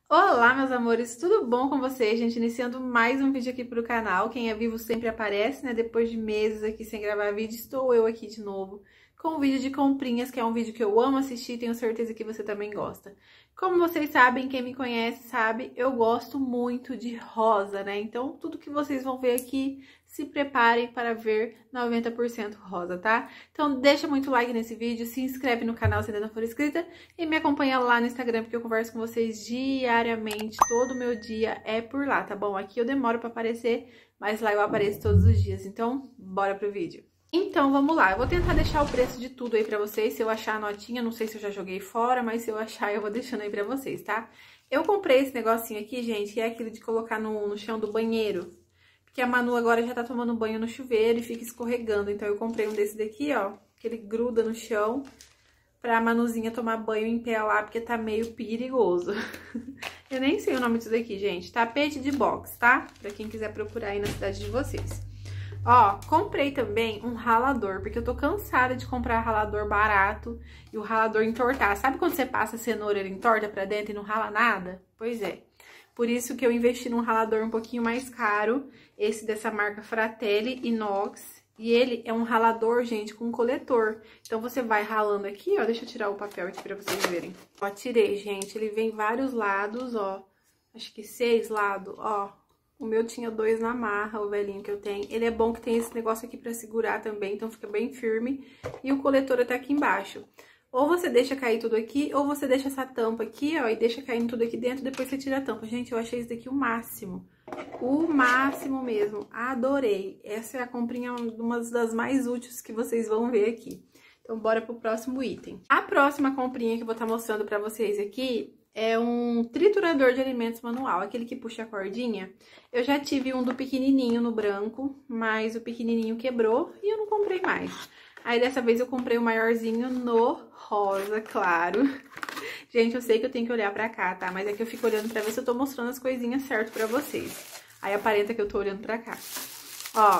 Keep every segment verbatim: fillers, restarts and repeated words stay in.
Olá, meus amores, tudo bom com vocês? Gente, iniciando mais um vídeo aqui pro canal. Quem é vivo sempre aparece, né? Depois de meses aqui sem gravar vídeo, estou eu aqui de novo com um vídeo de comprinhas, que é um vídeo que eu amo assistir e tenho certeza que você também gosta. Como vocês sabem, quem me conhece sabe, eu gosto muito de rosa, né? Então, tudo que vocês vão ver aqui, se preparem para ver noventa por cento rosa, tá? Então, deixa muito like nesse vídeo, se inscreve no canal se ainda não for inscrita e me acompanha lá no Instagram, porque eu converso com vocês diariamente, todo o meu dia é por lá, tá bom? Aqui eu demoro para aparecer, mas lá eu apareço todos os dias, então, bora pro vídeo. Então, vamos lá. Eu vou tentar deixar o preço de tudo aí pra vocês. Se eu achar a notinha, não sei se eu já joguei fora, mas se eu achar, eu vou deixando aí pra vocês, tá? Eu comprei esse negocinho aqui, gente, que é aquilo de colocar no, no chão do banheiro. Porque a Manu agora já tá tomando banho no chuveiro e fica escorregando. Então, eu comprei um desse daqui, ó, que ele gruda no chão pra Manuzinha tomar banho em pé lá, porque tá meio perigoso. Eu nem sei o nome disso daqui, gente. Tapete de box, tá? Pra quem quiser procurar aí na cidade de vocês. Ó, comprei também um ralador, porque eu tô cansada de comprar ralador barato e o ralador entortar. Sabe quando você passa a cenoura, ele entorta pra dentro e não rala nada? Pois é. Por isso que eu investi num ralador um pouquinho mais caro, esse dessa marca Fratelli Inox. E ele é um ralador, gente, com coletor. Então, você vai ralando aqui, ó. Deixa eu tirar o papel aqui pra vocês verem. Ó, tirei, gente. Ele vem vários lados, ó. Acho que seis lados, ó. O meu tinha dois na marra, o velhinho que eu tenho. Ele é bom que tem esse negócio aqui pra segurar também, então fica bem firme. E o coletor até aqui embaixo. Ou você deixa cair tudo aqui, ou você deixa essa tampa aqui, ó, e deixa caindo tudo aqui dentro, depois você tira a tampa. Gente, eu achei isso daqui o máximo. O máximo mesmo. Adorei. Essa é a comprinha, uma das mais úteis que vocês vão ver aqui. Então, bora pro próximo item. A próxima comprinha que eu vou estar mostrando pra vocês aqui é um triturador de alimentos manual, aquele que puxa a cordinha. Eu já tive um do pequenininho no branco, mas o pequenininho quebrou e eu não comprei mais. Aí dessa vez eu comprei o maiorzinho no rosa, claro. Gente, eu sei que eu tenho que olhar pra cá, tá? Mas é que eu fico olhando pra ver se eu tô mostrando as coisinhas certo pra vocês. Aí aparenta que eu tô olhando pra cá. Ó,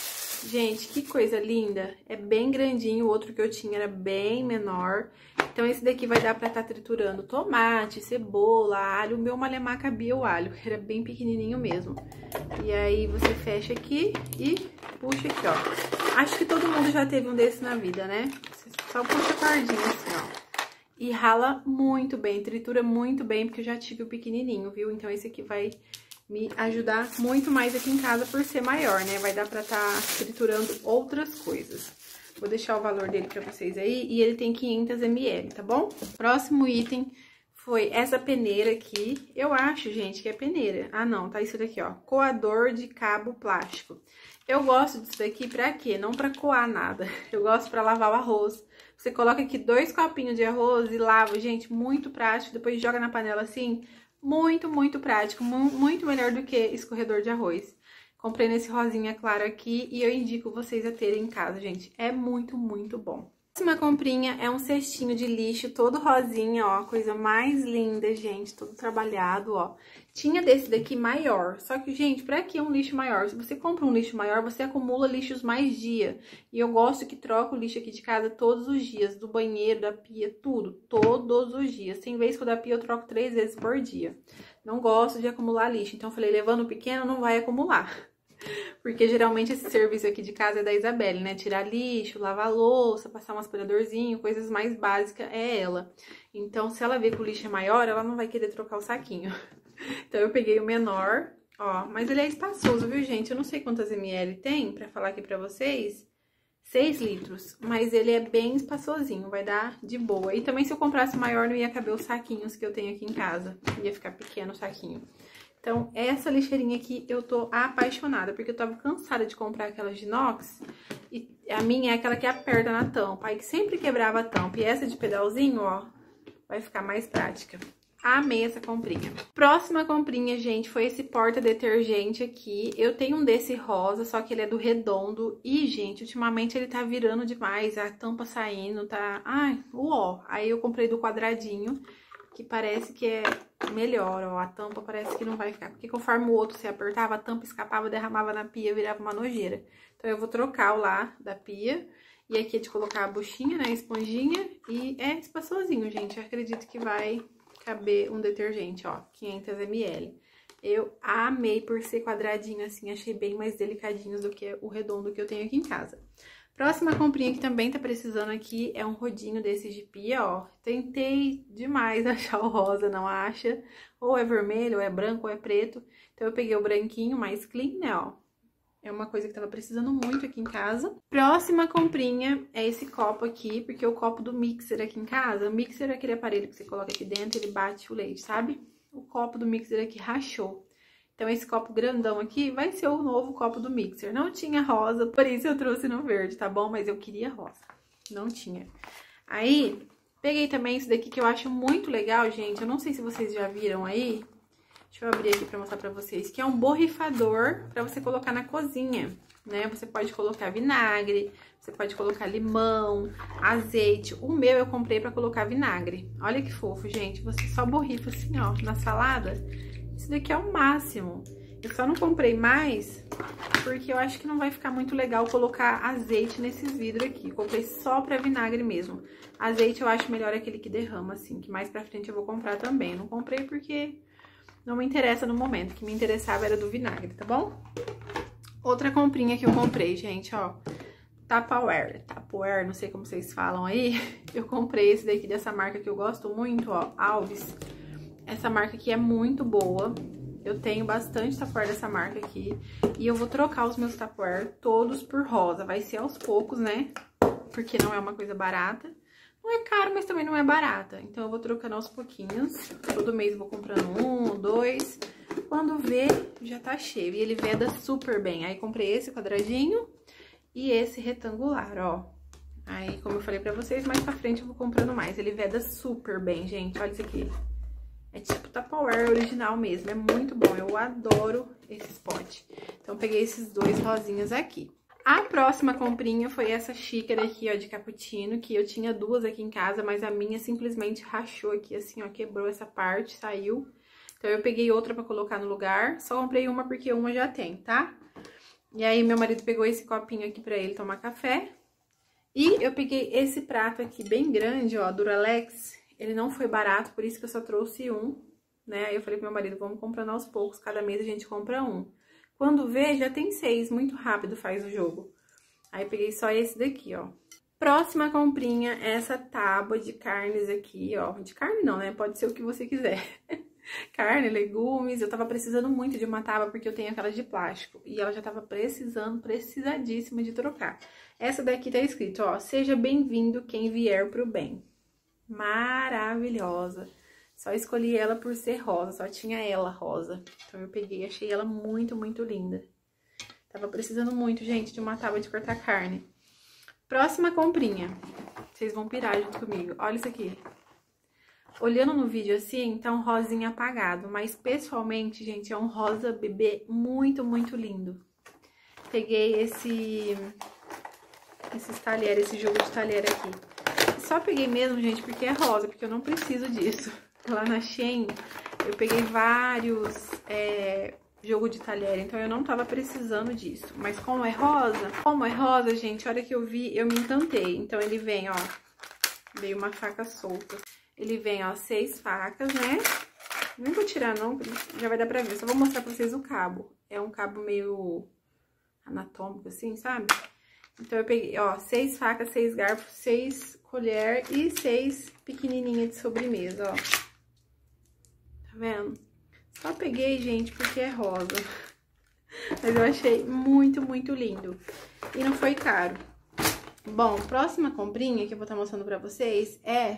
gente, que coisa linda. É bem grandinho, o outro que eu tinha era bem menor. Então, esse daqui vai dar pra estar triturando tomate, cebola, alho. O meu malemar cabia o alho, era bem pequenininho mesmo. E aí, você fecha aqui e puxa aqui, ó. Acho que todo mundo já teve um desse na vida, né? Você só puxa a cordinha assim, ó. E rala muito bem, tritura muito bem, porque eu já tive o pequenininho, viu? Então, esse aqui vai me ajudar muito mais aqui em casa por ser maior, né? Vai dar pra estar triturando outras coisas. Vou deixar o valor dele pra vocês aí, e ele tem quinhentos mililitros, tá bom? Próximo item foi essa peneira aqui. Eu acho, gente, que é peneira. Ah, não, tá isso daqui, ó. Coador de cabo plástico. Eu gosto disso daqui pra quê? Não pra coar nada. Eu gosto pra lavar o arroz. Você coloca aqui dois copinhos de arroz e lava, gente, muito prático. Depois joga na panela assim, muito, muito prático. Muito melhor do que escorredor de arroz. Comprei nesse rosinha claro aqui e eu indico vocês a terem em casa, gente. É muito, muito bom. A próxima comprinha é um cestinho de lixo todo rosinha, ó. Coisa mais linda, gente. Todo trabalhado, ó. Tinha desse daqui maior. Só que, gente, pra que um lixo maior? Se você compra um lixo maior, você acumula lixos mais dia. E eu gosto que troco o lixo aqui de casa todos os dias. Do banheiro, da pia, tudo. Todos os dias. Tem vez que o da pia eu troco três vezes por dia. Não gosto de acumular lixo. Então, eu falei, levando o pequeno, não vai acumular. Porque geralmente esse serviço aqui de casa é da Isabelle, né? Tirar lixo, lavar louça, passar um aspiradorzinho, coisas mais básicas é ela. Então, se ela ver que o lixo é maior, ela não vai querer trocar o saquinho. Então, eu peguei o menor, ó. Mas ele é espaçoso, viu, gente? Eu não sei quantas ml tem, pra falar aqui pra vocês. seis litros, mas ele é bem espaçosinho, vai dar de boa. E também, se eu comprasse maior, não ia caber os saquinhos que eu tenho aqui em casa. Ia ficar pequeno o saquinho. Então, essa lixeirinha aqui eu tô apaixonada, porque eu tava cansada de comprar aquelas de inox, e a minha é aquela que aperta na tampa, aí que sempre quebrava a tampa, e essa de pedalzinho, ó, vai ficar mais prática. Amei essa comprinha. Próxima comprinha, gente, foi esse porta-detergente aqui. Eu tenho um desse rosa, só que ele é do redondo. E, gente, ultimamente ele tá virando demais, a tampa saindo, tá... Ai, uó! Aí eu comprei do quadradinho, que parece que é melhor, ó. A tampa parece que não vai ficar. Porque conforme o outro se apertava, a tampa escapava, derramava na pia, virava uma nojeira. Então, eu vou trocar o lá da pia. E aqui é de colocar a buchinha, né, a esponjinha. E é espaçosinho, gente. Eu acredito que vai caber um detergente, ó, quinhentos mililitros. Eu amei por ser quadradinho assim, achei bem mais delicadinhos do que o redondo que eu tenho aqui em casa. Próxima comprinha que também tá precisando aqui é um rodinho desses de pia, ó. Tentei demais achar o rosa, não acha. Ou é vermelho, ou é branco, ou é preto. Então eu peguei o branquinho mais clean, né, ó. É uma coisa que tava precisando muito aqui em casa. Próxima comprinha é esse copo aqui, porque o copo do mixer aqui em casa, o mixer é aquele aparelho que você coloca aqui dentro, ele bate o leite, sabe? O copo do mixer aqui rachou. Então, esse copo grandão aqui vai ser o novo copo do mixer. Não tinha rosa, por isso eu trouxe no verde, tá bom? Mas eu queria rosa. Não tinha. Aí, peguei também esse daqui que eu acho muito legal, gente. Eu não sei se vocês já viram aí. Deixa eu abrir aqui pra mostrar pra vocês. Que é um borrifador pra você colocar na cozinha, né? Você pode colocar vinagre, você pode colocar limão, azeite. O meu eu comprei pra colocar vinagre. Olha que fofo, gente. Você só borrifa assim, ó, na salada. Isso daqui é o máximo. Eu só não comprei mais porque eu acho que não vai ficar muito legal colocar azeite nesses vidros aqui. Comprei só pra vinagre mesmo. Azeite eu acho melhor aquele que derrama, assim, que mais pra frente eu vou comprar também. Não comprei porque não me interessa no momento. O que me interessava era do vinagre, tá bom? Outra comprinha que eu comprei, gente, ó. Tupperware, Tupperware, não sei como vocês falam aí. Eu comprei esse daqui dessa marca que eu gosto muito, ó, Alves. Essa marca aqui é muito boa. Eu tenho bastante Tupperware dessa marca aqui. E eu vou trocar os meus Tupperware todos por rosa. Vai ser aos poucos, né? Porque não é uma coisa barata. Não é caro, mas também não é barata. Então, eu vou trocando aos pouquinhos. Todo mês eu vou comprando um, dois. Quando vê, já tá cheio. E ele veda super bem. Aí, comprei esse quadradinho e esse retangular, ó. Aí, como eu falei pra vocês, mais pra frente eu vou comprando mais. Ele veda super bem, gente. Olha isso aqui. É tipo Tupperware original mesmo, é muito bom, eu adoro esse pote. Então, peguei esses dois rosinhas aqui. A próxima comprinha foi essa xícara aqui, ó, de cappuccino, que eu tinha duas aqui em casa, mas a minha simplesmente rachou aqui, assim, ó, quebrou essa parte, saiu. Então, eu peguei outra pra colocar no lugar, só comprei uma porque uma já tem, tá? E aí, meu marido pegou esse copinho aqui pra ele tomar café. E eu peguei esse prato aqui bem grande, ó, Duralex. Ele não foi barato, por isso que eu só trouxe um, né? Aí eu falei pro meu marido, vamos comprando aos poucos, cada mês a gente compra um. Quando vê, já tem seis, muito rápido faz o jogo. Aí eu peguei só esse daqui, ó. Próxima comprinha é essa tábua de carnes aqui, ó. De carne não, né? Pode ser o que você quiser. Carne, legumes. Eu tava precisando muito de uma tábua porque eu tenho aquela de plástico. E ela já tava precisando, precisadíssima de trocar. Essa daqui tá escrito, ó. Seja bem-vindo quem vier pro bem. Maravilhosa. Só escolhi ela por ser rosa, só tinha ela rosa. Então eu peguei e achei ela muito, muito linda. Tava precisando muito, gente, de uma tábua de cortar carne. Próxima comprinha. Vocês vão pirar junto comigo. Olha isso aqui. Olhando no vídeo assim, tá um rosinha apagado, mas pessoalmente, gente, é um rosa bebê muito, muito lindo. Peguei esse esses talheres, esse jogo de talher aqui. Só peguei mesmo, gente, porque é rosa, porque eu não preciso disso. Lá na Shein, eu peguei vários é, jogo de talher, então eu não tava precisando disso. Mas como é rosa, como é rosa, gente, a hora que eu vi, eu me encantei. Então ele vem, ó, veio uma faca solta. Ele vem, ó, seis facas, né? Nem vou tirar, não, já vai dar pra ver. Só vou mostrar pra vocês o cabo. É um cabo meio anatômico, assim, sabe? Então, eu peguei, ó, seis facas, seis garfos, seis colheres e seis pequenininhas de sobremesa, ó. Tá vendo? Só peguei, gente, porque é rosa. Mas eu achei muito, muito lindo. E não foi caro. Bom, próxima comprinha que eu vou estar mostrando pra vocês é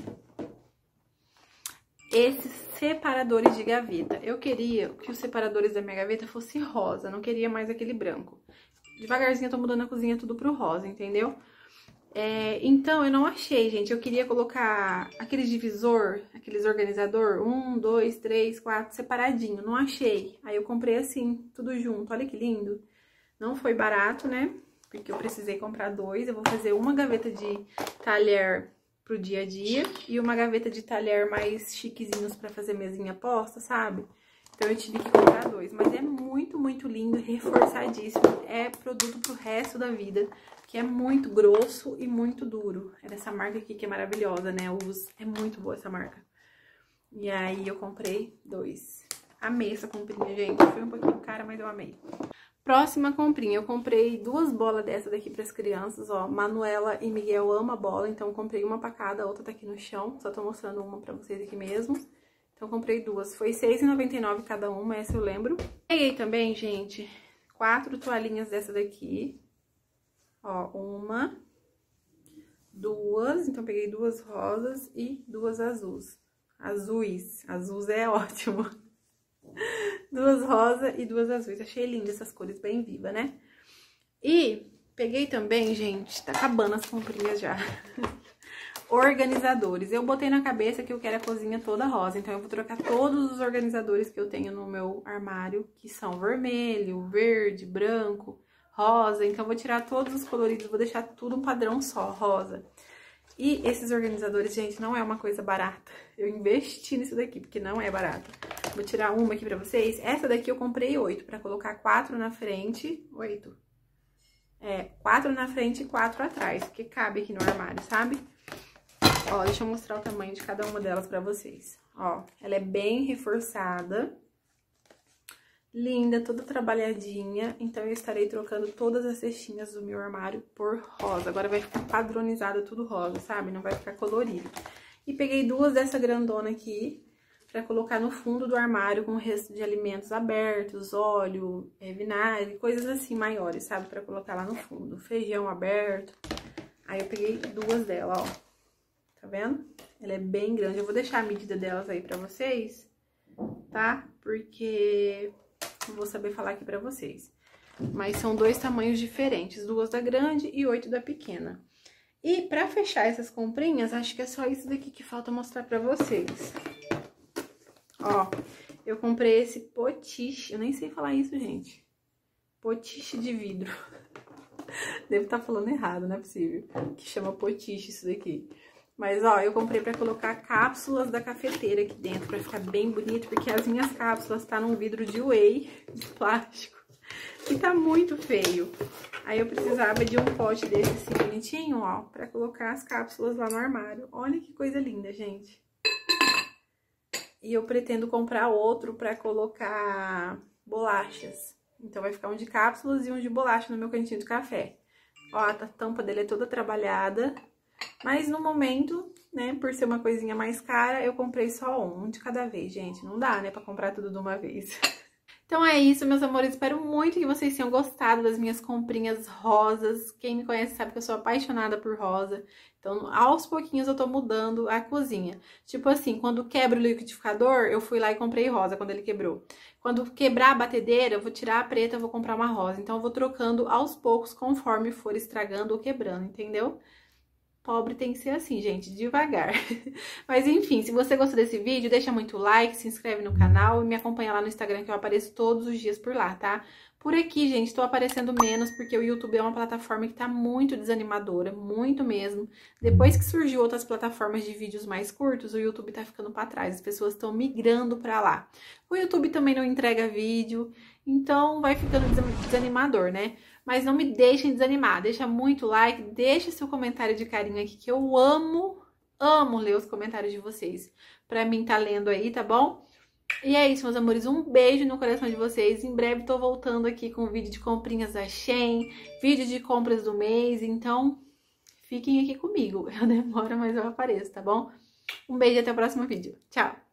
esses separadores de gaveta. Eu queria que os separadores da minha gaveta fossem rosa, não queria mais aquele branco. Devagarzinho eu tô mudando a cozinha tudo pro rosa, entendeu? É, então, eu não achei, gente. Eu queria colocar aqueles divisor, aqueles organizador, um, dois, três, quatro, separadinho. Não achei. Aí eu comprei assim, tudo junto. Olha que lindo. Não foi barato, né? Porque eu precisei comprar dois. Eu vou fazer uma gaveta de talher pro dia a dia e uma gaveta de talher mais chiquezinhos pra fazer mesinha posta, sabe? Então, eu tive que comprar dois. Mas é muito, muito lindo, reforçadíssimo. É produto pro resto da vida, que é muito grosso e muito duro. É dessa marca aqui que é maravilhosa, né? Us. É muito boa essa marca. E aí eu comprei dois. Amei essa comprinha, gente. Foi um pouquinho cara, mas eu amei. Próxima comprinha, eu comprei duas bolas dessa daqui pras crianças, ó. Manuela e Miguel amam bola, então eu comprei uma pra cada, a outra tá aqui no chão. Só tô mostrando uma pra vocês aqui mesmo. Então eu comprei duas. Foi seis reais e noventa e nove centavos cada uma, essa eu lembro. Peguei também, gente, quatro toalhinhas dessa daqui. Ó, uma, duas, então peguei duas rosas e duas azuis. Azuis, azuis é ótimo. Duas rosas e duas azuis. Achei linda essas cores, bem viva, né? E peguei também, gente, tá acabando as comprinhas já. Organizadores. Eu botei na cabeça que eu quero a cozinha toda rosa, então eu vou trocar todos os organizadores que eu tenho no meu armário, que são vermelho, verde, branco, rosa. Então eu vou tirar todos os coloridos, vou deixar tudo um padrão só, rosa. E esses organizadores, gente, não é uma coisa barata. Eu investi nisso daqui, porque não é barato. Vou tirar uma aqui pra vocês. Essa daqui eu comprei oito, pra colocar quatro na frente. Oito. É, quatro na frente e quatro atrás, porque cabe aqui no armário, sabe? Ó, deixa eu mostrar o tamanho de cada uma delas pra vocês. Ó, ela é bem reforçada. Linda, toda trabalhadinha. Então, eu estarei trocando todas as cestinhas do meu armário por rosa. Agora vai ficar padronizado tudo rosa, sabe? Não vai ficar colorido. E peguei duas dessa grandona aqui pra colocar no fundo do armário com o resto de alimentos abertos, óleo, é, vinagre, coisas assim maiores, sabe? Pra colocar lá no fundo. Feijão aberto. Aí, eu peguei duas dela, ó. Tá vendo? Ela é bem grande. Eu vou deixar a medida delas aí pra vocês, tá? Porque não vou saber falar aqui pra vocês. Mas são dois tamanhos diferentes, duas da grande e oito da pequena. E pra fechar essas comprinhas, acho que é só isso daqui que falta mostrar pra vocês. Ó, eu comprei esse potiche, eu nem sei falar isso, gente. Potiche de vidro. Devo estar falando errado, não é possível. Que chama potiche isso daqui. Mas, ó, eu comprei pra colocar cápsulas da cafeteira aqui dentro, pra ficar bem bonito, porque as minhas cápsulas tá num vidro de whey, de plástico, e tá muito feio. Aí eu precisava de um pote desse assim, bonitinho, ó, pra colocar as cápsulas lá no armário. Olha que coisa linda, gente. E eu pretendo comprar outro pra colocar bolachas. Então vai ficar um de cápsulas e um de bolacha no meu cantinho de café. Ó, a tampa dele é toda trabalhada. Mas no momento, né, por ser uma coisinha mais cara, eu comprei só um, um de cada vez, gente. Não dá, né, pra comprar tudo de uma vez. Então é isso, meus amores. Espero muito que vocês tenham gostado das minhas comprinhas rosas. Quem me conhece sabe que eu sou apaixonada por rosa. Então, aos pouquinhos eu tô mudando a cozinha. Tipo assim, quando quebra o liquidificador, eu fui lá e comprei rosa quando ele quebrou. Quando quebrar a batedeira, eu vou tirar a preta, eu vou comprar uma rosa. Então, eu vou trocando aos poucos, conforme for estragando ou quebrando, entendeu? Pobre tem que ser assim, gente, devagar. Mas enfim, se você gostou desse vídeo, deixa muito like, se inscreve no canal e me acompanha lá no Instagram, que eu apareço todos os dias por lá, tá? Por aqui, gente, tô aparecendo menos porque o YouTube é uma plataforma que tá muito desanimadora, muito mesmo. Depois que surgiu outras plataformas de vídeos mais curtos, o YouTube tá ficando pra trás, as pessoas estão migrando pra lá. O YouTube também não entrega vídeo, então vai ficando desanimador, né? Mas não me deixem desanimar, deixa muito like, deixa seu comentário de carinho aqui, que eu amo, amo ler os comentários de vocês. Pra mim tá lendo aí, tá bom? E é isso, meus amores, um beijo no coração de vocês. Em breve tô voltando aqui com vídeo de comprinhas da Shein, vídeo de compras do mês, então fiquem aqui comigo. Eu demoro, mas eu apareço, tá bom? Um beijo e até o próximo vídeo. Tchau!